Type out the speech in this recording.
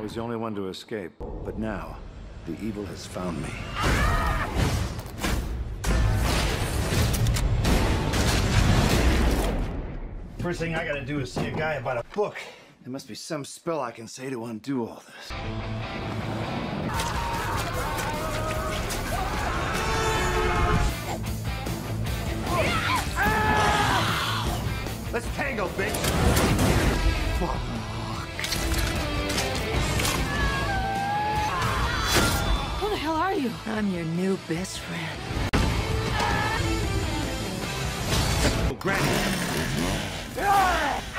was the only one to escape, but now the evil has found me. First thing I gotta do is see a guy about a book. There must be some spell I can say to undo all this. Let's tango, bitch! Fuck. Who the hell are you? I'm your new best friend. Oh, Granny!